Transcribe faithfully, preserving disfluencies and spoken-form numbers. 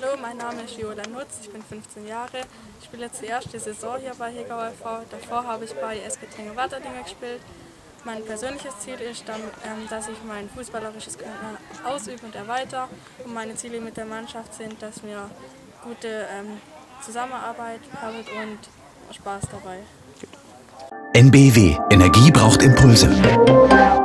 Hallo, mein Name ist Viola Nutz, ich bin fünfzehn Jahre. Ich spiele jetzt die erste Saison hier bei Hegau F V. Davor habe ich bei S G Tenge-Waterdingen gespielt. Mein persönliches Ziel ist dann, dass ich mein fußballerisches Können ausübe und erweitere. Und meine Ziele mit der Mannschaft sind, dass wir gute ähm, Zusammenarbeit haben und Spaß dabei. N B W. Energie braucht Impulse.